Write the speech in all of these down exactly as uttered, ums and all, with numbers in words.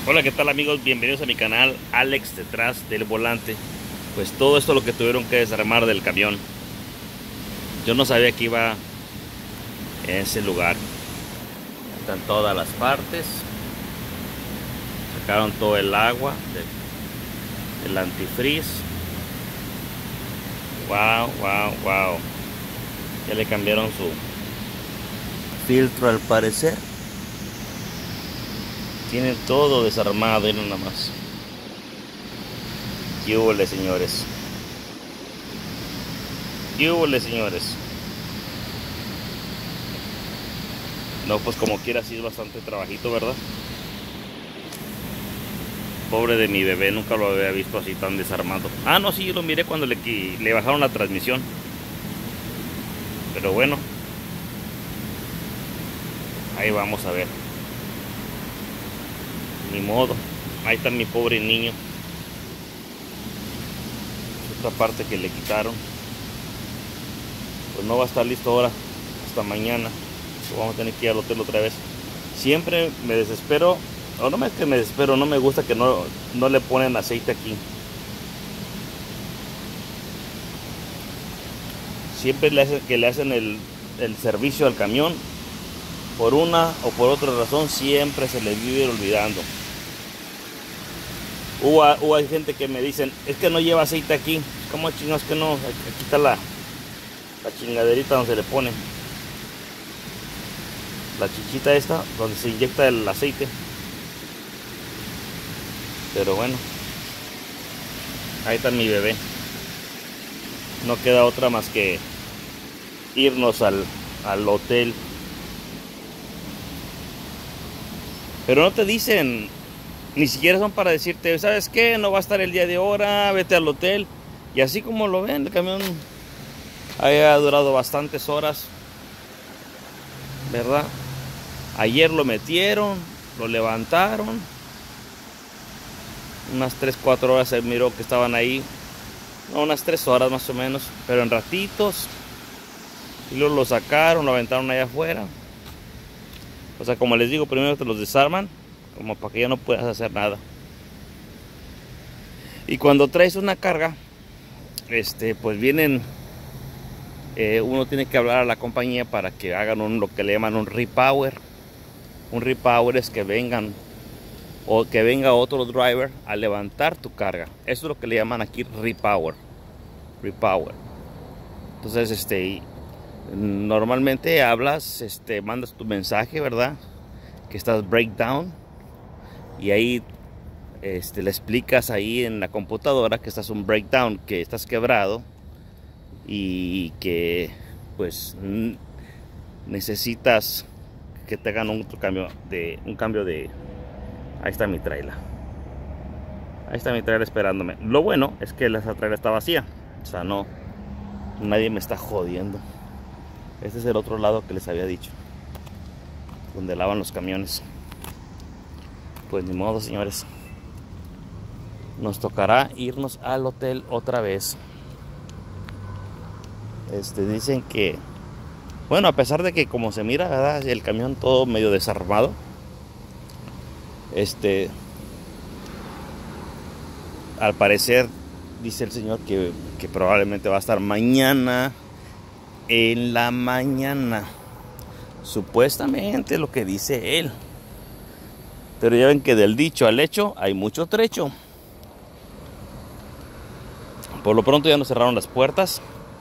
Hola, ¿qué tal amigos? Bienvenidos a mi canal Alex detrás del volante. Pues todo esto es lo que tuvieron que desarmar del camión. Yo no sabía que iba en ese lugar. Están todas las partes. Sacaron todo el agua del, del antifreeze. Wow, wow, wow. Ya le cambiaron su filtro al parecer. Tienen todo desarmado y no nada más. ¿Qué hubo, señores? ¿Qué hubo, señores? No, pues como quiera, sí es bastante trabajito, ¿verdad? Pobre de mi bebé, nunca lo había visto así tan desarmado. Ah, no, sí, yo lo miré cuando le, le bajaron la transmisión. Pero bueno, ahí vamos a ver. Ni modo, ahí está mi pobre niño. Esta parte que le quitaron, pues no va a estar listo ahora hasta mañana. Vamos a tener que ir al hotel otra vez. Siempre me desespero, o no es que me desespero, no me gusta que no, no le ponen aceite aquí. Siempre le hacen, que le hacen el, el servicio al camión, por una o por otra razón siempre se les vive olvidando. Hubo, hubo hay gente que me dicen, es que no lleva aceite aquí. ¿Cómo chingados que no? Aquí está la, la chingaderita donde se le pone. La chichita esta, donde se inyecta el aceite. Pero bueno, ahí está mi bebé. No queda otra más que irnos al, al hotel. Pero no te dicen, ni siquiera son para decirte, ¿sabes qué? No va a estar el día de ahora, vete al hotel. Y así como lo ven, el camión haya durado bastantes horas, ¿verdad? Ayer lo metieron, lo levantaron. Unas tres, cuatro horas se miró que estaban ahí. No, unas tres horas más o menos, pero en ratitos. Y luego lo sacaron, lo aventaron allá afuera. O sea, como les digo, primero te los desarman, como para que ya no puedas hacer nada. Y cuando traes una carga, este, pues vienen, eh, uno tiene que hablar a la compañía para que hagan un, lo que le llaman un repower. Un repower es que vengan, o que venga otro driver a levantar tu carga. Eso es lo que le llaman aquí repower. Repower. Entonces, este, normalmente hablas, este, mandas tu mensaje, ¿verdad? Que estás breakdown. Y ahí este, le explicas ahí en la computadora que estás un breakdown, que estás quebrado. Y que pues necesitas que te hagan otro cambio de, un cambio de... Ahí está mi trailer. Ahí está mi trailer esperándome. Lo bueno es que la trailer está vacía. O sea, no, nadie me está jodiendo. Este es el otro lado que les había dicho, donde lavan los camiones. Pues ni modo, señores. Nos tocará irnos al hotel otra vez. Este, dicen que, bueno, a pesar de que como se mira, ¿verdad? El camión todo medio desarmado. Este, al parecer, dice el señor que, que probablemente va a estar mañana en la mañana. Supuestamente lo que dice él. Pero ya ven que del dicho al hecho hay mucho trecho. Por lo pronto ya nos cerraron las puertas.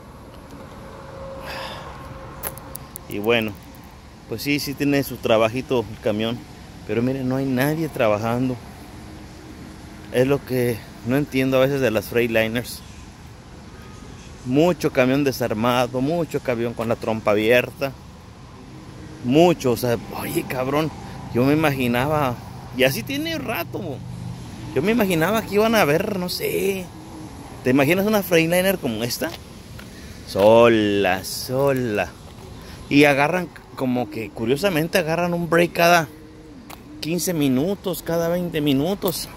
Y bueno, pues sí, sí tiene su trabajito el camión. Pero miren, no hay nadie trabajando. Es lo que no entiendo a veces de las Freightliners. Mucho camión desarmado, mucho camión con la trompa abierta. Mucho, o sea, oye cabrón, yo me imaginaba, y así tiene rato, yo me imaginaba que iban a ver, no sé, ¿te imaginas una Freightliner como esta? Sola, sola. Y agarran, como que curiosamente agarran un break cada quince minutos, cada veinte minutos.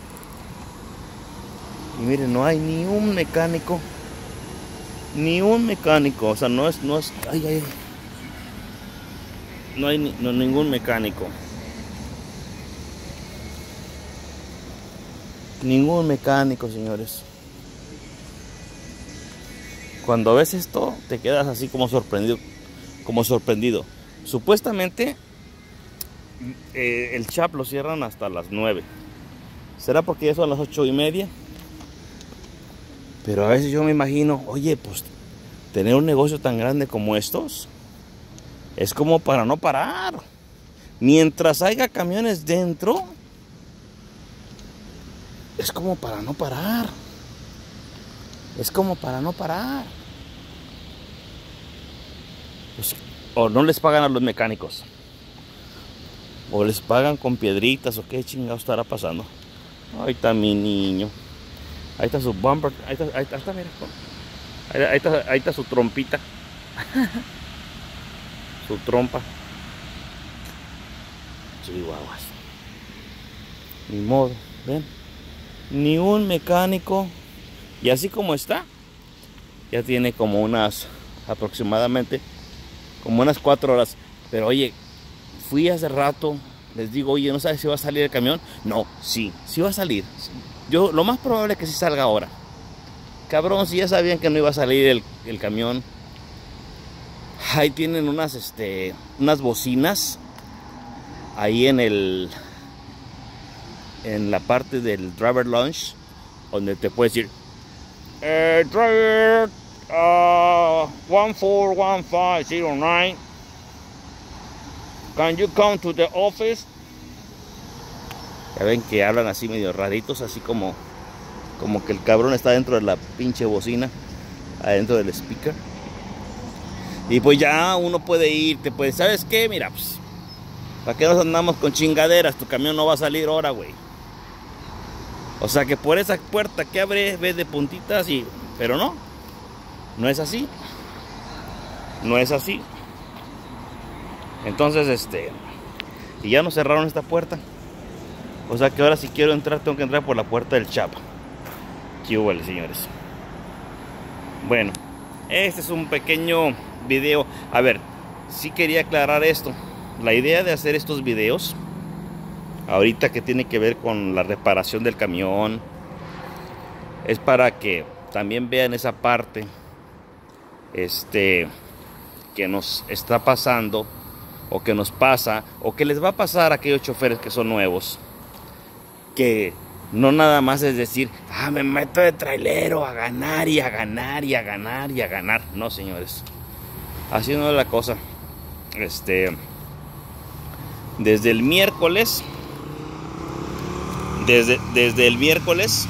Y miren, no hay ni un mecánico. Ni un mecánico, o sea, no es, no es, ay, ay, no hay ni, no, ningún mecánico. Ningún mecánico, señores. Cuando ves esto, te quedas así como sorprendido. Como sorprendido. Supuestamente, eh, el shop lo cierran hasta las nueve. ¿Será porque ya son las ocho y media? Pero a veces yo me imagino, oye, pues tener un negocio tan grande como estos es como para no parar. Mientras haya camiones dentro, es como para no parar. Es como para no parar. Pues, o no les pagan a los mecánicos, o les pagan con piedritas, o qué chingado estará pasando. Ahí está mi niño. Ahí está su bumper. Ahí está, ahí está, ahí está, mira. Ahí, ahí está, ahí está su trompita. Su trompa. Chihuahuas. Ni modo, ven. Ni un mecánico. Y así como está, ya tiene como unas, aproximadamente, como unas cuatro horas. Pero oye, fui hace rato. Les digo, oye, ¿no sabes si va a salir el camión? No, sí, sí va a salir. Yo, lo más probable es que sí salga ahora. Cabrón, si ya sabían que no iba a salir el, el camión. Ahí tienen unas, este, unas bocinas. Ahí en el, en la parte del driver lounge, donde te puedes decir, eh, driver, uh, one four one five zero nine. Can you come to the office? Ya ven que hablan así medio raritos, así como, como que el cabrón está dentro de la pinche bocina, adentro del speaker. Y pues ya uno puede ir, te puede, ¿sabes qué? Mira, pues, ¿para qué nos andamos con chingaderas? Tu camión no va a salir ahora, güey. O sea que por esa puerta que abre, ves de puntitas y... Pero no, no es así. No es así. Entonces, este... Y ya nos cerraron esta puerta. O sea que ahora si quiero entrar, tengo que entrar por la puerta del Chapa. Qué huele, señores. Bueno, este es un pequeño video. A ver, sí quería aclarar esto. La idea de hacer estos videos, ahorita que tiene que ver con la reparación del camión, es para que también vean esa parte este, que nos está pasando, o que nos pasa, o que les va a pasar a aquellos choferes que son nuevos. Que no nada más es decir, ah, me meto de trailero a ganar y a ganar y a ganar y a ganar. No, señores, así no es la cosa. Este, desde el miércoles, desde, desde el miércoles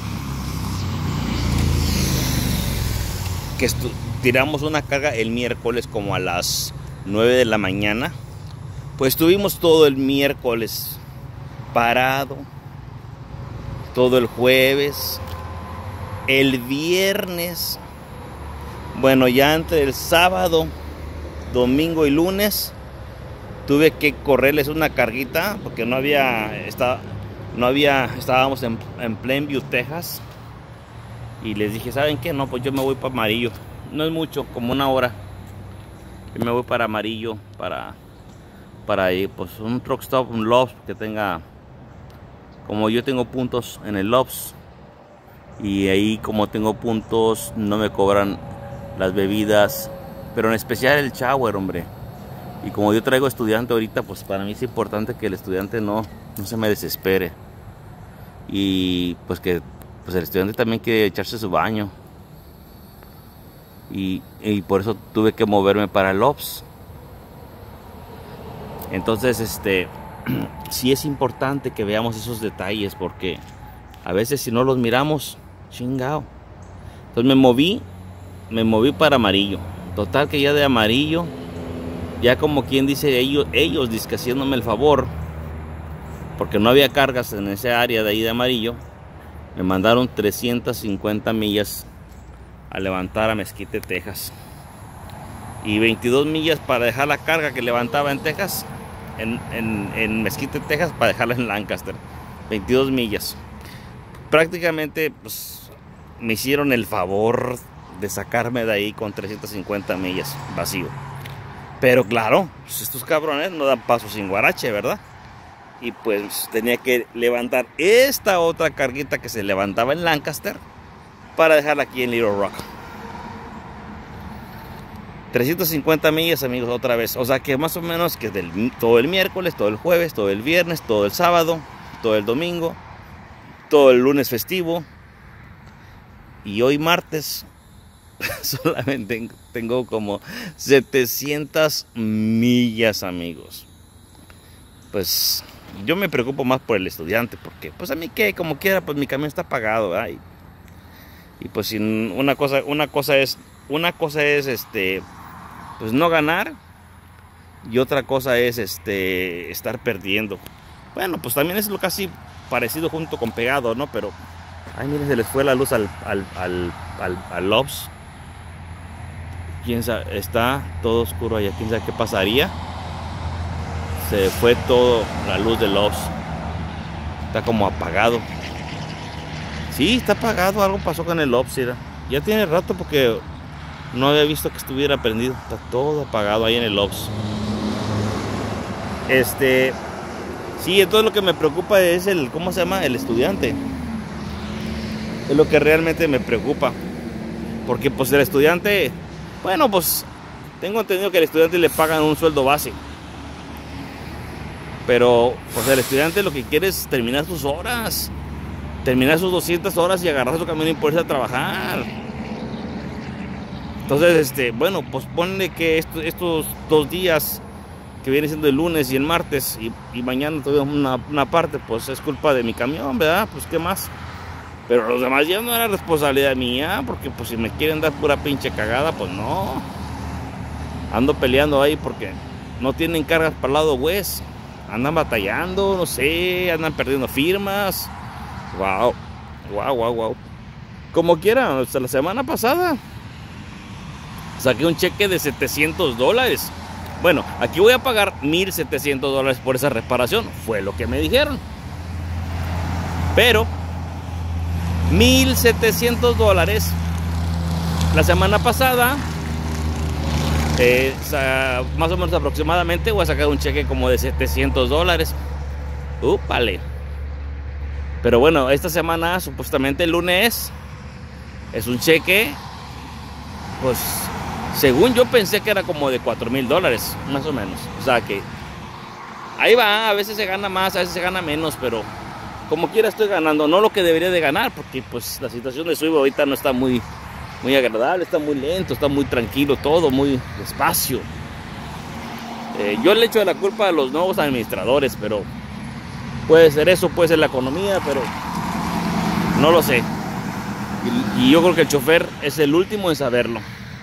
que tiramos una carga el miércoles como a las nueve de la mañana, pues tuvimos todo el miércoles parado, todo el jueves, el viernes, bueno, ya entre el sábado, domingo y lunes tuve que correrles una carguita porque no había, estaba, no había, estábamos en, en Plainview, Texas, y les dije, ¿saben qué? No, pues yo me voy para Amarillo, no es mucho, como una hora, y me voy para Amarillo para, para ir, pues un truck stop, un Love's que tenga, como yo tengo puntos en el Love's, y ahí como tengo puntos no me cobran las bebidas, pero en especial el shower, hombre. Y como yo traigo estudiante ahorita, pues para mí es importante que el estudiante no, no se me desespere. Y pues que pues el estudiante también quiere echarse su baño. Y, y por eso tuve que moverme para el Love's. Entonces, este, sí es importante que veamos esos detalles, porque a veces si no los miramos, chingao. Entonces me moví, me moví para Amarillo. Total que ya de Amarillo, ya como quien dice, ellos, ellos dizque haciéndome el favor, porque no había cargas en esa área de ahí de Amarillo, me mandaron trescientas cincuenta millas a levantar a Mesquite, Texas, y veintidós millas para dejar la carga que levantaba en Texas, en, en, en Mesquite, Texas, para dejarla en Lancaster. veintidós millas. Prácticamente pues, me hicieron el favor de sacarme de ahí con trescientas cincuenta millas vacío. Pero claro, pues estos cabrones no dan paso sin guarache, ¿verdad? y pues tenía que levantar esta otra carguita que se levantaba en Lancaster para dejarla aquí en Little Rock. trescientas cincuenta millas, amigos, otra vez. O sea que más o menos que del, todo el miércoles, todo el jueves, todo el viernes, todo el sábado, todo el domingo, todo el lunes festivo. Y hoy martes solamente tengo como setecientas millas, amigos. Pues yo me preocupo más por el estudiante, porque pues a mí que como quiera, pues mi camión está pagado, ¿verdad? Y, y pues sin una cosa, una cosa es, una cosa es este, pues no ganar, y otra cosa es este estar perdiendo. Bueno, pues también es lo casi parecido junto con pegado, ¿no? Pero ay, miren, se les fue la luz al al al al, al Love's. Quién sabe, está todo oscuro allá, quién sabe qué pasaría. Se fue todo la luz de Love's. Está como apagado. Sí, está apagado. Algo pasó con el Love's. Ya tiene rato porque no había visto que estuviera prendido. Está todo apagado ahí en el Love's. Este, sí, entonces lo que me preocupa es el, ¿cómo se llama? El estudiante. Es lo que realmente me preocupa. Porque pues el estudiante, bueno, pues tengo entendido que al estudiante le pagan un sueldo base. Pero pues el estudiante lo que quiere es terminar sus horas, terminar sus doscientas horas y agarrar su camión y ponerse a trabajar. Entonces, este, bueno, pues ponle que esto, estos dos días que viene siendo el lunes y el martes y, y mañana todavía una, una parte, pues es culpa de mi camión, ¿verdad? Pues qué más. Pero los demás ya no era responsabilidad mía, porque pues si me quieren dar pura pinche cagada, pues no. Ando peleando ahí porque no tienen cargas para el lado west. Andan batallando, no sé, andan perdiendo firmas. Wow, wow, wow, wow. Como quiera, hasta la semana pasada saqué un cheque de setecientos dólares. Bueno, aquí voy a pagar mil setecientos dólares por esa reparación. Fue lo que me dijeron. Pero mil setecientos dólares la semana pasada. Eh, más o menos aproximadamente voy a sacar un cheque como de setecientos dólares. Úpale. Pero bueno, esta semana supuestamente el lunes es un cheque, pues según yo pensé que era como de cuatro mil dólares, más o menos. O sea que ahí va, a veces se gana más, a veces se gana menos, pero como quiera estoy ganando, no lo que debería de ganar, porque pues la situación de Swift ahorita no está muy Muy agradable, está muy lento, está muy tranquilo todo, muy despacio. Eh, yo le echo la culpa a los nuevos administradores, pero puede ser eso, puede ser la economía, pero no lo sé. Y, y yo creo que el chofer es el último en saberlo.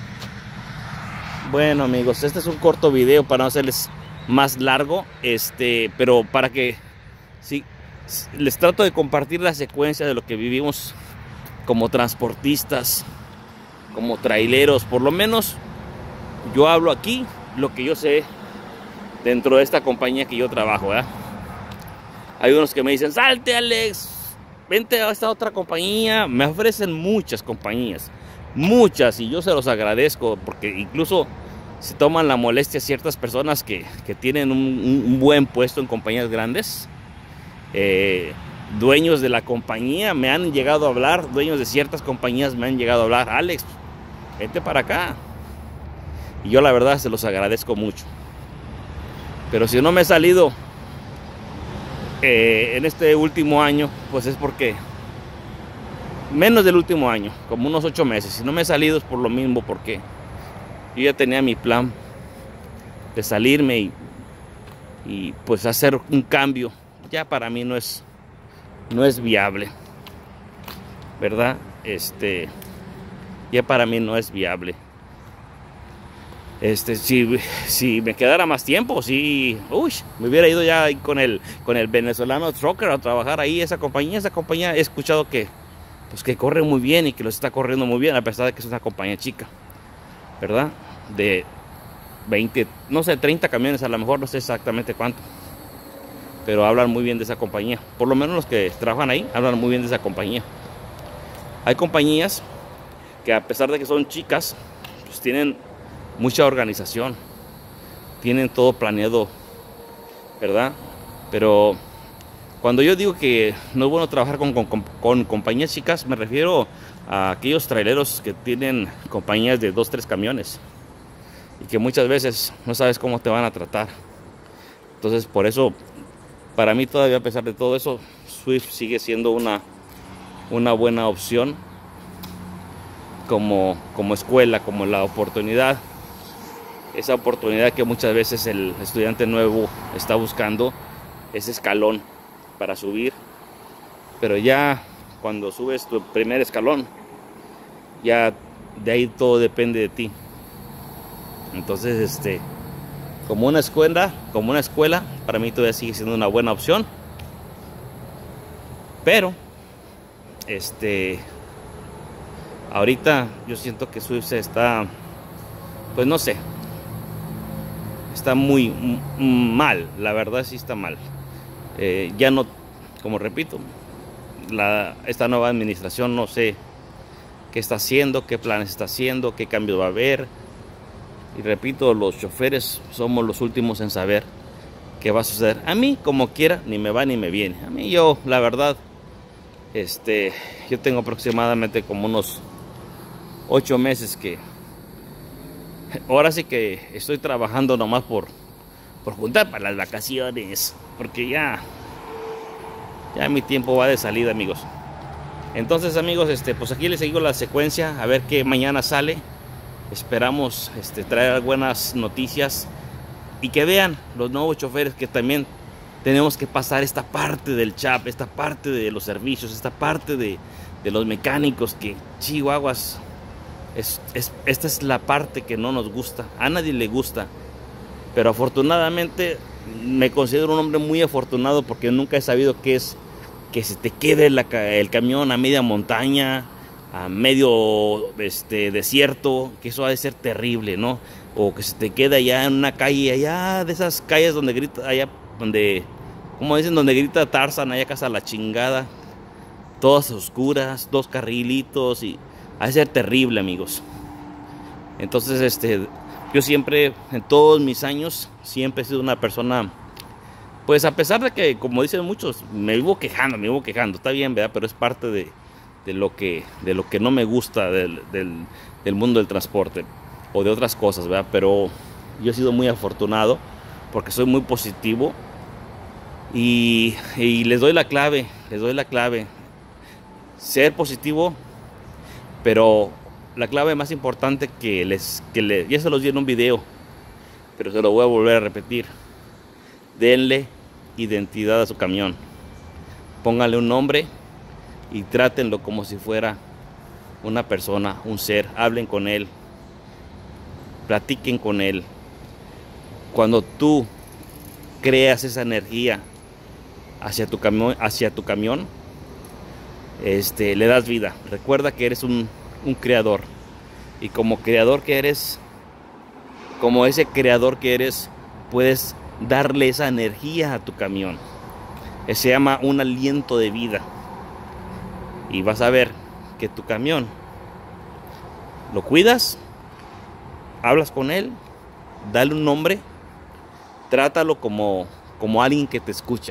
Bueno, amigos, este es un corto video para no hacerles más largo, este, pero para que sí, les trato de compartir la secuencia de lo que vivimos como transportistas, como traileros. Por lo menos yo hablo aquí lo que yo sé dentro de esta compañía que yo trabajo, ¿verdad? Hay unos que me dicen, salte Alex, vente a esta otra compañía. Me ofrecen muchas compañías, muchas, y yo se los agradezco, porque incluso se toman la molestia ciertas personas que, que tienen un, un buen puesto en compañías grandes. eh, Dueños de la compañía me han llegado a hablar, dueños de ciertas compañías me han llegado a hablar, Alex, vete para acá. Y yo la verdad se los agradezco mucho. Pero si no me he salido eh, en este último año, pues es porque, menos del último año, como unos ocho meses, si no me he salido es por lo mismo, porque yo ya tenía mi plan de salirme y, y pues hacer un cambio. Ya para mí no es no es viable, ¿verdad? Este, ya para mí no es viable. Este, si, si me quedara más tiempo, si, uy, me hubiera ido ya con el, con el venezolano trucker a trabajar ahí, esa compañía, esa compañía he escuchado que, pues que corre muy bien y que los está corriendo muy bien, a pesar de que es una compañía chica, ¿verdad? De veinte, no sé, treinta camiones, a lo mejor no sé exactamente cuánto. Pero hablan muy bien de esa compañía. Por lo menos los que trabajan ahí hablan muy bien de esa compañía. Hay compañías que, a pesar de que son chicas, pues tienen mucha organización, tienen todo planeado, ¿verdad? Pero Cuando yo digo que no es bueno trabajar con, con, con compañías chicas, me refiero a aquellos traileros que tienen compañías de dos, tres camiones y que muchas veces no sabes cómo te van a tratar. Entonces, por eso, para mí todavía, a pesar de todo eso, Swift sigue siendo una, una buena opción como, como escuela, como la oportunidad. Esa oportunidad que muchas veces el estudiante nuevo está buscando, ese escalón para subir. Pero ya cuando subes tu primer escalón, ya de ahí todo depende de ti. Entonces, este, como una escuela, como una escuela, para mí todavía sigue siendo una buena opción. Pero, este, ahorita yo siento que Swift está, pues no sé, está muy mal, la verdad sí está mal. Eh, ya no, como repito, la, esta nueva administración no sé qué está haciendo, qué planes está haciendo, qué cambios va a haber. Y repito, los choferes somos los últimos en saber qué va a suceder. A mí, como quiera, ni me va ni me viene. A mí, yo, la verdad, este, yo tengo aproximadamente como unos ocho meses que ahora sí que estoy trabajando nomás por, por juntar para las vacaciones, porque ya, ya mi tiempo va de salida, amigos. Entonces, amigos, este, pues aquí les sigo la secuencia, a ver qué mañana sale. Esperamos este, traer buenas noticias y que vean los nuevos choferes que también tenemos que pasar esta parte del chap, esta parte de los servicios, esta parte de, de los mecánicos que, chihuahuas, es, es, esta es la parte que no nos gusta, a nadie le gusta. Pero afortunadamente me considero un hombre muy afortunado porque nunca he sabido qué es que se te quede la, el camión a media montaña, a medio este, desierto, que eso ha de ser terrible, ¿no? O que se te queda allá en una calle, allá de esas calles donde grita, allá donde, como dicen, donde grita Tarzan, allá casa la chingada, todas oscuras, dos carrilitos, y ha de ser terrible, amigos. Entonces, este, yo siempre, en todos mis años, siempre he sido una persona, pues a pesar de que, como dicen muchos, me vivo quejando, me vivo quejando, está bien, ¿verdad? Pero es parte de, de, lo, que, de lo que no me gusta del, del, del mundo del transporte o de otras cosas, ¿verdad? Pero yo he sido muy afortunado porque soy muy positivo y, y les doy la clave, les doy la clave. Ser positivo, pero la clave más importante que les, que les, ya se los di en un video, pero se lo voy a volver a repetir. Denle identidad a su camión. Pónganle un nombre y trátenlo como si fuera una persona, un ser. Hablen con él, platiquen con él. Cuando tú creas esa energía hacia tu camión, hacia tu camión, este, le das vida. Recuerda que eres un, un creador, y como creador que eres, como ese creador que eres, puedes darle esa energía a tu camión. Se llama un aliento de vida, y vas a ver que tu camión lo cuidas, hablas con él, dale un nombre, trátalo como, como alguien que te escucha,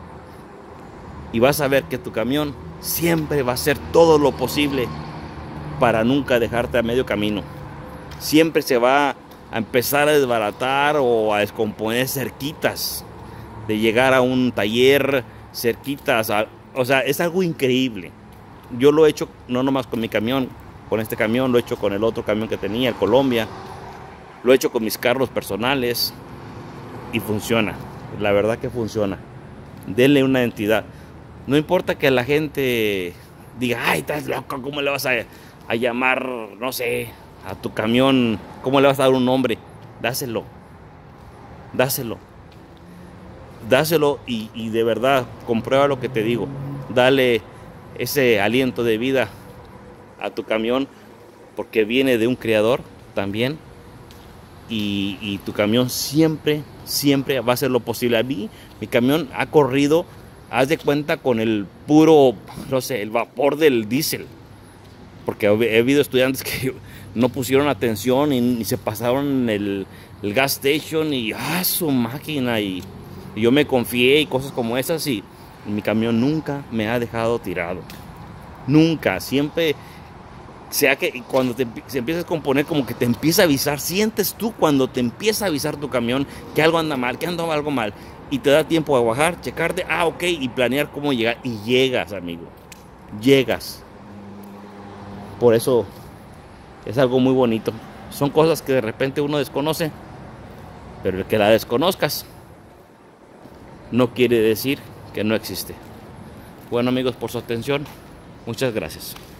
y vas a ver que tu camión siempre va a hacer todo lo posible para nunca dejarte a medio camino. Siempre se va a empezar a desbaratar o a descomponer cerquitas de llegar a un taller, cerquitas, a, o sea, es algo increíble. Yo lo he hecho no nomás con mi camión, con este camión, lo he hecho con el otro camión que tenía, el Colombia, lo he hecho con mis carros personales y funciona, la verdad que funciona. Denle una entidad. No importa que la gente diga, ay, estás loco, ¿cómo le vas a, a llamar, no sé, a tu camión? ¿Cómo le vas a dar un nombre? Dáselo, dáselo, dáselo y, y de verdad, comprueba lo que te digo. Dale ese aliento de vida a tu camión, porque viene de un creador también, y, y tu camión siempre, siempre va a hacer lo posible. A mí, mi camión ha corrido, haz de cuenta, con el puro, no sé, el vapor del diésel, porque he habido estudiantes que no pusieron atención y, y se pasaron el, el gas station y ah, su máquina, y, y yo me confié y cosas como esas, y, Mi camión nunca me ha dejado tirado. Nunca, siempre, sea que cuando te, se empieza a descomponer, como que te empieza a avisar. Sientes tú cuando te empieza a avisar tu camión que algo anda mal, que anda algo mal. Y te da tiempo a bajar, checarte, ah, ok, y planear cómo llegar. Y llegas, amigo. Llegas. Por eso es algo muy bonito. Son cosas que de repente uno desconoce, pero el que la desconozcas no quiere decir que no existe. Bueno, amigos, por su atención, muchas gracias.